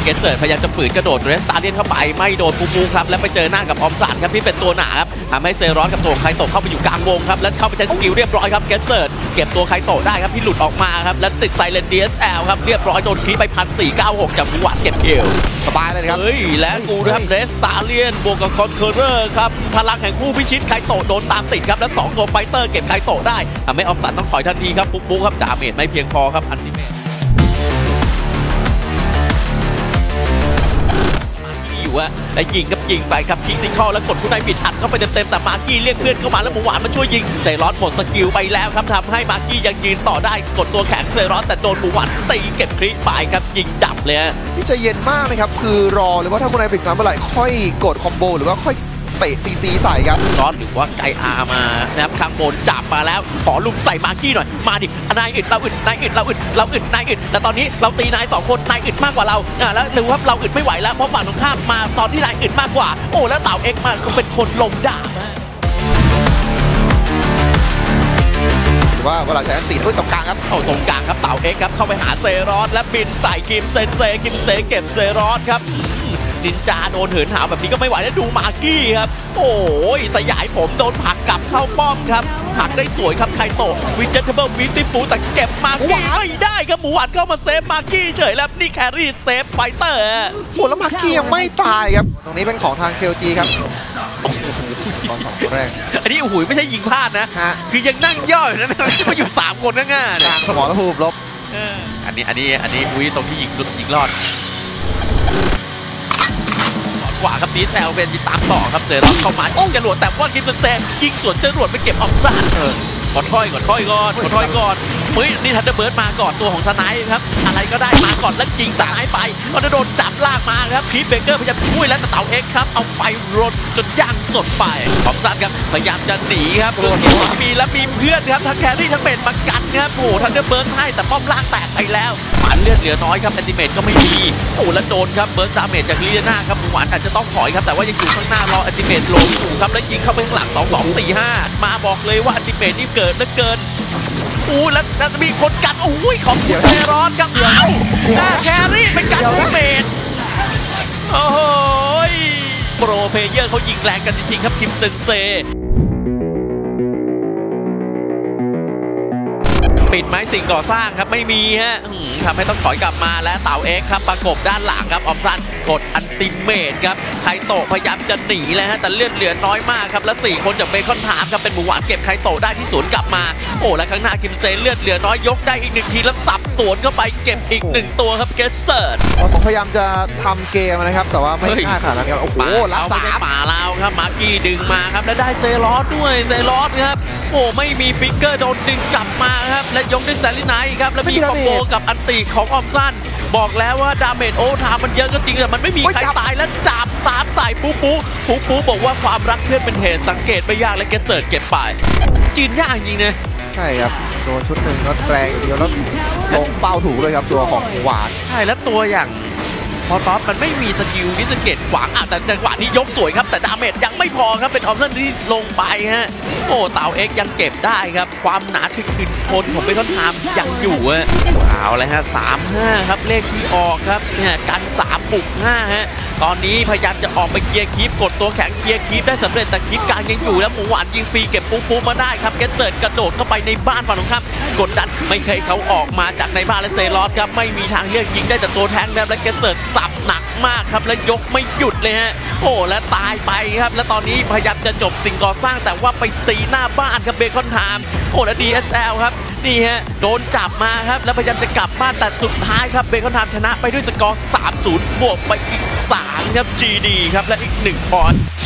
เกสเซิร์ตพยายามจะฝืนกระโดดเรสตาเลียนเข้าไปไม่โดนปูครับและไปเจอหน้ากับออมสันครับที่เป็นตัวหนาครับทำให้เซรอนกับตัวไคโตะเข้าไปอยู่กลางวงครับและเข้าไปใช้สกิลเรียบร้อยครับเกสเซิร์ตเก็บตัวไคโตะได้ครับที่หลุดออกมาครับและติดไซเลน DSL ครับเรียบร้อยโดนคลีไป1496จากหวานเก็บคิวสบายเลยครับและกูนะครับเรสตาเลียนบวกกับคอนเคอร์เรอร์ครับพลังแห่งผู้พิชิตไคโตะโดนตามติดครับและ2ตัวไฟเตอร์เก็บไคโตะได้ทำให้ออมสันต้องถอยทันทีครับปุ๊กครับดาเมจไม่เพียงพอครับอันติเมตและยิงกับยิงไปครับยิงติคอแล้วกดผู้นายบิดอัดเข้าไปเต็มแต่มาร์กี้เรียกเพื่อนเข้ามาแล้วหมูหวานมาช่วยยิงเซรอสหมดสกิลไปแล้วครับทำให้มาร์กี้ยังยืนต่อได้กดตัวแข็งเซรอสแต่โดนหมูหวานตีเก็บคลิปไปครับยิงดับเลยที่จะเย็นมากนะครับคือรอหรือว่าถ้าคุณนายบิดมาเมื่อไหร่ค่อยกดคอมโบหรือว่าค่อยเตะซีใส่ครับร้อนหรือว่าไกอามานะครับข้างบนจับมาแล้วขอลุมใส่มาร์กี้หน่อยมาดินายอึดเราอึดนายอึดเราอึดเราอึดนายอึดแต่ตอนนี้เราตีนาย2คนนายอึดมากกว่าเราแล้วหรือว่าเราอึดไม่ไหวแล้วเพราะฝั่งตรงข้ามมาตอนที่นายอึดมากกว่าโอ้แล้วเต่าเอ็กมาเป็นคนลมด่าหรือว่าเวลาใช้สีตรงกลางครับตรงกลางครับเต่าเอ็กครับเข้าไปหาเซรอสและบินใส่คิมเซนเซเก็บเซรอสครับนินจาโดนเหินหาวแบบนี้ก็ไม่ไหวแล้วดูมาร์กี้ครับโอ้ยสยายผมโดนผลักกลับเข้าป้อมครับหักได้สวยครับไคโตะวิเจเทเบิลวิติฟูแต่เก็บมาร์กี้ไม่ได้ครับหมูหวานเข้ามาเซฟมาร์กี้เฉยแล้วนี่แครี่เซฟไฟเตอร์โอ้แล้วมาร์กี้ยังไม่ตายครับตรงนี้เป็นของทาง KLG ครับตอน2ตัวแรกอันนี้โอ้โหไม่ใช่ยิงพลาดนะคือยังนั่งย่ออยู่นั่นมันอยู่3คนง่ายๆทางสมองและภูมิลบอันนี้อุ้ยตรงที่ยิงรอดกว่าครับดีแซลเป็นตามต่อครับเซรอนเข้ามายิงจรวดแต่ว่ากิมเซนยิงสวนจรวดไปเก็บออมซันขอถอยก่อนเฮ้ยนี่ทันเดอร์เบิร์ดมาก่อนตัวของสไนป์ครับอะไรก็ได้มาก่อนแล้วยิงสไนป์ไปก็โดนจับลากมาครับพีทเบเกอร์พยายามช่วยแล้วแต่เต่าเอ็กครับเอาไปรนจนย่างสดไปออมซันครับพยายามจะหนีครับโดนมีและมีเพื่อนครับทั้งแครี่ทั้งเบนมากันครับโอ้ทันเดอร์เบิร์ดให้แต่ป้อมล่างแตกไปแล้วหวานเลือดเหลือน้อยครับแอนติเมตก็ไม่มีโอ้แล้วโดนครับเบิร์ดดาเมจจากลีเดน่าครับหวานอาจจะต้องถอยครับแต่ว่ายังอยู่ข้างหน้ารอแอนติเมตลงอยู่ครับแล้วยิงเข้าไปข้างหลัง2-2-4-5มาบอกเลยว่าแอนติเมตนี่เกิดเหลือเกินแล้วจะมีคนกันของเซรอนครับหน้าแครี่เป็นการเมตโอ้โหโปรเพเยอร์เขายิงแรงกันจริงๆครับคิมเซนเซปิดไม้สิ่งก่อสร้างครับไม่มีฮะทำให้ต้องถอยกลับมาและเต่าเอ็กครับประกบด้านหลังครับออมซันกดอันติเมตครับไคโตะพยายามจะหนีเลยฮะแต่เลือดเหลือน้อยมากครับและ4คนจากเบคอนถามครับเป็นหมูหวานเก็บไคโตะได้ที่สวนกลับมาและข้างหน้าคิมเซนเลือดเหลือน้อยยกได้อีก1ทีแล้วสับสวนเข้าไปเก็บอีก1ตัวครับเกสเซิร์ตพยายามจะทำเกมนะครับแต่ว่าไม่กล้าขนาดนั้นครับโอ้โหรักษาป่าแล้วครับมาร์กี้ดึงมาครับและได้เซรอสด้วยเซรอสครับไม่มีฟิกเกอร์โดนดึงกลับมาครับและยกด้วยแซลิไนท์ครับและมีคอมโบกับอันติของออมซันบอกแล้วว่าดาเมจโอทามันเยอะก็จริงแต่มันไม่มีใครตายและจับตามใส่ปุ๊บอกว่าความรักเพื่อนเป็นเหตุสังเกตไม่ยากและเกสเซิร์ตเก็บไปจีนยากจริงนะใช่ครับโดนชุดหนึ่งแล้วแรงอย่างเดียวแล้วลงเป้าถูกเลยครับตัวของหวานใช่แล้วตัวอย่างพอท็อปมันไม่มีสกิลวิสเกตขวางแต่จังหวะนี้ยกสวยครับแต่ดาเมจยังไม่พอครับเป็นออปชั่นที่ลงไปฮะเต่าเอ็กยังเก็บได้ครับความหนาถึงคนของเบคอนไทม์ยังอยู่เอาเลยฮะ3-5ครับเลขที่ออกครับเนี่ยกัน3ปุก5ฮะตอนนี้พยายามจะออกไปเคลียร์คีฟกดตัวแข็งเคลียร์คีฟได้สำเร็จแต่คีฟกลางยังอยู่แล้วหมูหวานยิงฟรีเก็บปุ๊มาได้ครับเกสเซิร์ตกระโดดเข้าไปในบ้านฝั่งตรงข้ามกดดันไม่เคยเขาออกมาจากในบ้านและเซรอสครับไม่มีทางเลือกยิงได้แต่ตัวแทงแบบและเกสเซิร์ตสับหนักมากครับและยกไม่หยุดเลยฮะและตายไปครับและตอนนี้พยายามจะจบสิ่งก่อสร้างแต่ว่าไปตีหน้าบ้านครับเบคอนไทม์และ DSL ครับนี่ฮะโดนจับมาครับแล้วพยายามจะกลับบ้านแต่สุดท้ายครับเบคอนไทม์ชนะไปด้วยสกอร์ 3-0 บวกไปอีก3ครับ GD ครับและอีก1 ปอนด์